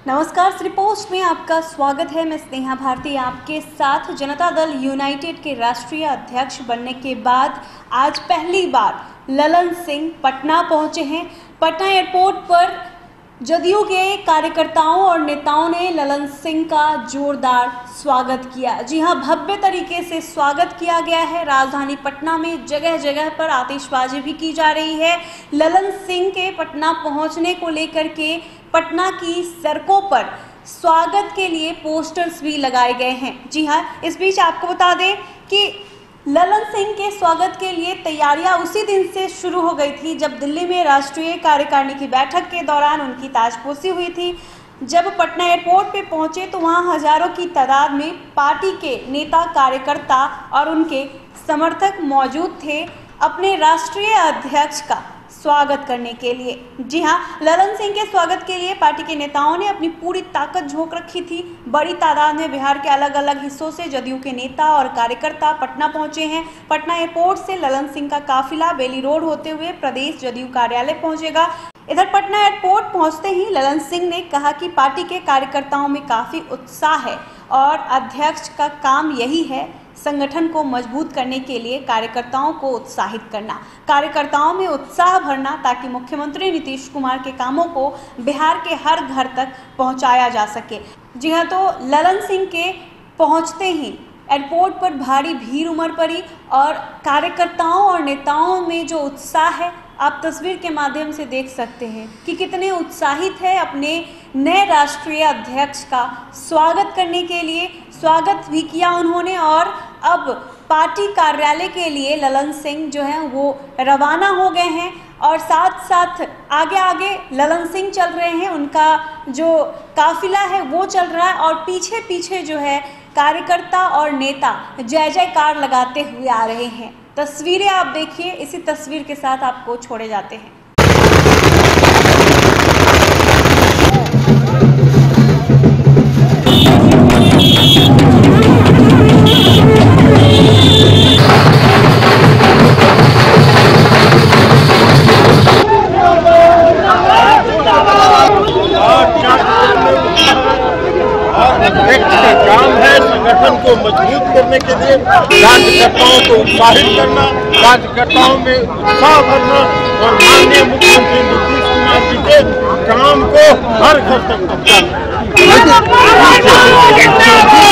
नमस्कार, श्री पोस्ट में आपका स्वागत है। मैं स्नेहा भारती आपके साथ। जनता दल यूनाइटेड के राष्ट्रीय अध्यक्ष बनने के बाद आज पहली बार ललन सिंह पटना पहुंचे हैं। पटना एयरपोर्ट पर जदयू के कार्यकर्ताओं और नेताओं ने ललन सिंह का जोरदार स्वागत किया। जी हां, भव्य तरीके से स्वागत किया गया है। राजधानी पटना में जगह जगह पर आतिशबाजी भी की जा रही है। ललन सिंह के पटना पहुंचने को लेकर के पटना की सड़कों पर स्वागत के लिए पोस्टर्स भी लगाए गए हैं। जी हां, इस बीच आपको बता दें कि ललन सिंह के स्वागत के लिए तैयारियां उसी दिन से शुरू हो गई थी जब दिल्ली में राष्ट्रीय कार्यकारिणी की बैठक के दौरान उनकी ताजपोशी हुई थी। जब पटना एयरपोर्ट पे पहुंचे तो वहां हजारों की तादाद में पार्टी के नेता, कार्यकर्ता और उनके समर्थक मौजूद थे अपने राष्ट्रीय अध्यक्ष का स्वागत करने के लिए। जी हां, ललन सिंह के स्वागत के लिए पार्टी के नेताओं ने अपनी पूरी ताकत झोंक रखी थी। बड़ी तादाद में बिहार के अलग अलग हिस्सों से जदयू के नेता और कार्यकर्ता पटना पहुंचे हैं। पटना एयरपोर्ट से ललन सिंह का काफिला बेली रोड होते हुए प्रदेश जदयू कार्यालय पहुंचेगा। इधर पटना एयरपोर्ट पहुंचते ही ललन सिंह ने कहा कि पार्टी के कार्यकर्ताओं में काफी उत्साह है और अध्यक्ष का काम यही है, संगठन को मजबूत करने के लिए कार्यकर्ताओं को उत्साहित करना, कार्यकर्ताओं में उत्साह भरना ताकि मुख्यमंत्री नीतीश कुमार के कामों को बिहार के हर घर तक पहुंचाया जा सके। जी हां, तो ललन सिंह के पहुंचते ही एयरपोर्ट पर भारी भीड़ उमड़ पड़ी और कार्यकर्ताओं और नेताओं में जो उत्साह है आप तस्वीर के माध्यम से देख सकते हैं कि कितने उत्साहित है अपने नए राष्ट्रीय अध्यक्ष का स्वागत करने के लिए। स्वागत भी किया उन्होंने और अब पार्टी कार्यालय के लिए ललन सिंह जो हैं वो रवाना हो गए हैं और साथ साथ आगे आगे ललन सिंह चल रहे हैं। उनका जो काफिला है वो चल रहा है और पीछे पीछे जो है कार्यकर्ता और नेता जय जयकार लगाते हुए आ रहे हैं। तस्वीरें आप देखिए, इसी तस्वीर के साथ आपको छोड़े जाते हैं। काम है संगठन को मजबूत करने के लिए, कार्यकर्ताओं को उत्साहित करना, कार्यकर्ताओं में उत्साह भरना और माननीय मुख्यमंत्री नीतीश कुमार जी के काम को हर घर तक पहुंचाना।